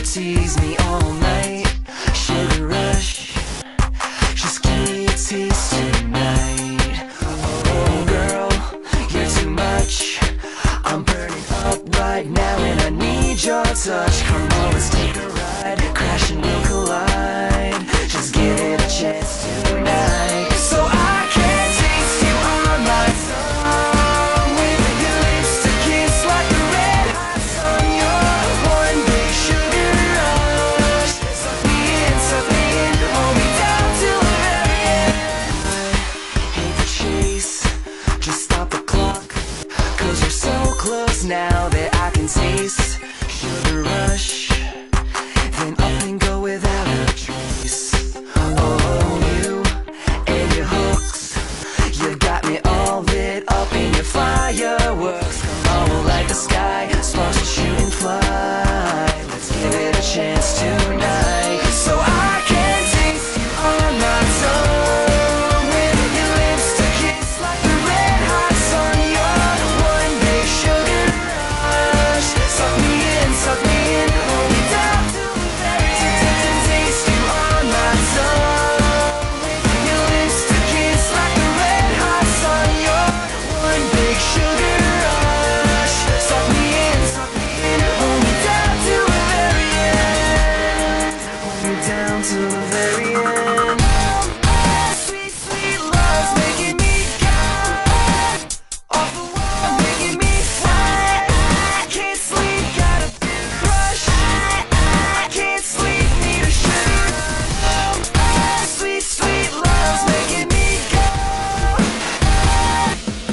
tease me all night. Sugar rush, just give me a taste tonight. Oh girl, you're too much. I'm burning up right now and I need your touch. Come on, let's take a ride, crash and we'll collide. Just give it a chance tonight. So I can taste you on my tongue, with your lips to kiss like a red hot sun. You're one big sugar rush. Suck me in, hold me down till the very end. I hate the chase, just stop the clock, 'cause you're so close now that I can taste sugar rush. Then up and go without a trace. Oh, you and your hooks, you got me all lit up in your fireworks. Come on, we'll light the sky, sparks will shoot and fly. Let's give it a chance tonight. So I can taste you on my tongue, with your lips to kiss like the red hot sun. You're one big sugar rush. Suck me in, hold me down till the very end. Taste you on my tongue, with your lips to kiss like the red hot sun. You're one big sugar rush. Suck me in, hold me down till the very end. Hold me down till the very end. Oh, sweet, sweet love's making me go off the wall, making me fly. I can't sleep, got a big crush. I can't sleep, need a sugar rush. Oh, sweet, sweet love's making me go.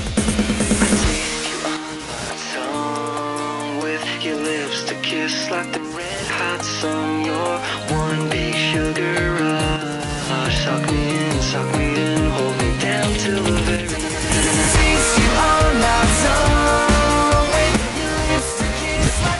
I taste you on my tongue, with your lips to kiss like